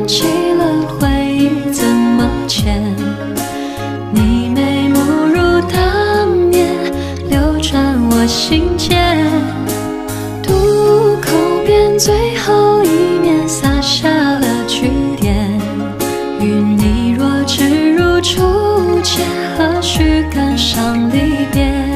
起了回忆怎么牵？你眉目如当年，流转我心间。渡口边最后一面，撒下了句点。与你若只如初见，何须感伤离别？